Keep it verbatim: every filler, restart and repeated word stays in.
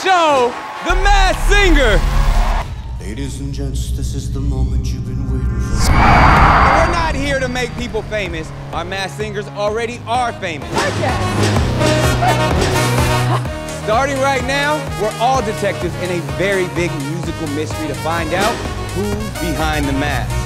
show, The Masked Singer. Ladies and gents, this is the moment you've been waiting for. But we're not here to make people famous. Our masked singers already are famous. Okay. Starting right now, we're all detectives in a very big musical mystery to find out who's behind the mask.